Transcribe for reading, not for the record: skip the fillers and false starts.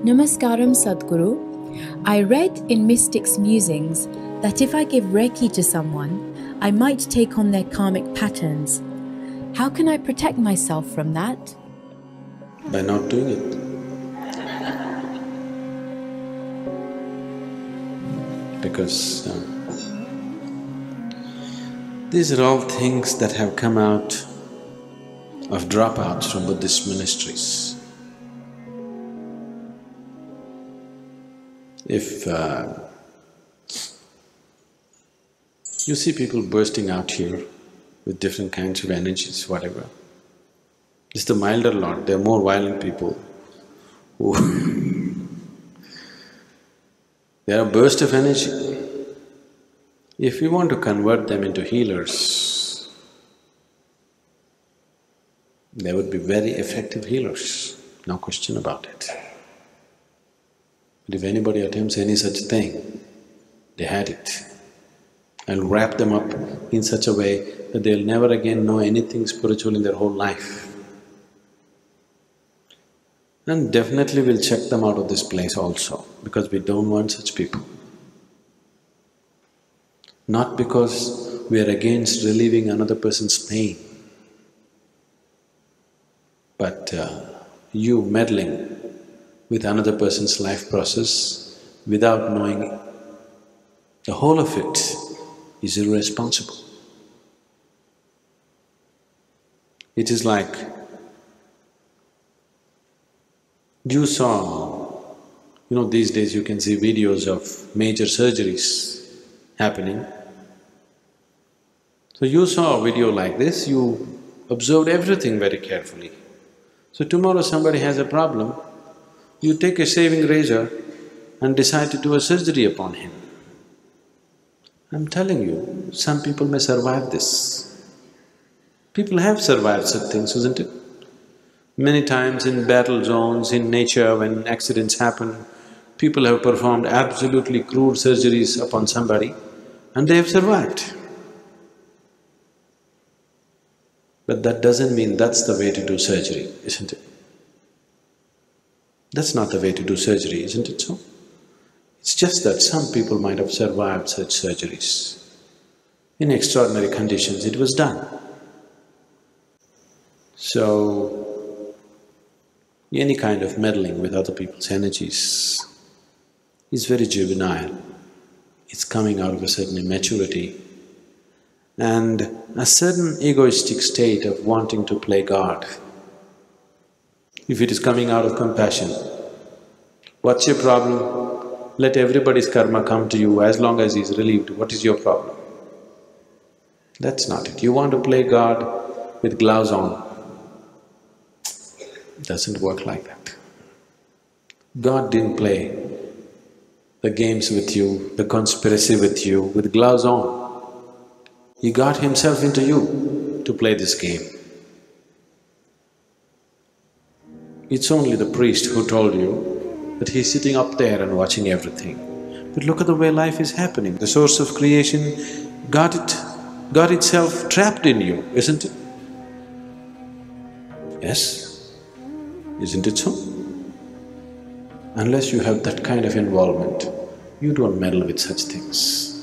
Namaskaram Sadhguru. I read in Mystic's Musings that if I give Reiki to someone, I might take on their karmic patterns. How can I protect myself from that? By not doing it. Because these are all things that have come out of dropouts from Buddhist ministries. If you see people bursting out here with different kinds of energies, whatever, it's the milder lot, they're more violent people who they are a burst of energy. If we want to convert them into healers, they would be very effective healers, no question about it. But if anybody attempts any such thing, they had it. I'll wrap them up in such a way that they'll never again know anything spiritual in their whole life. And definitely we'll check them out of this place also, because we don't want such people. Not because we are against relieving another person's pain, but you meddling with another person's life process without knowing the whole of it is irresponsible. It is like you saw, these days you can see videos of major surgeries happening. So you saw a video like this, you observed everything very carefully. So tomorrow somebody has a problem, you take a shaving razor and decide to do a surgery upon him. I'm telling you, some people may survive this. People have survived such things, isn't it? Many times in battle zones, in nature, when accidents happen, people have performed absolutely crude surgeries upon somebody and they have survived. But that doesn't mean that's the way to do surgery, isn't it? That's not the way to do surgery, isn't it so? It's just that some people might have survived such surgeries. In extraordinary conditions, it was done. So, any kind of meddling with other people's energies is very juvenile. It's coming out of a certain immaturity and a certain egoistic state of wanting to play God. If it is coming out of compassion, what's your problem? Let everybody's karma come to you as long as he's relieved, what is your problem? That's not it. You want to play God with gloves on. It doesn't work like that. God didn't play the games with you, the conspiracy with you, with gloves on. He got himself into you to play this game. It's only the priest who told you that he's sitting up there and watching everything. But look at the way life is happening. The source of creation got itself trapped in you, isn't it? Yes, isn't it so? Unless you have that kind of involvement, you don't meddle with such things.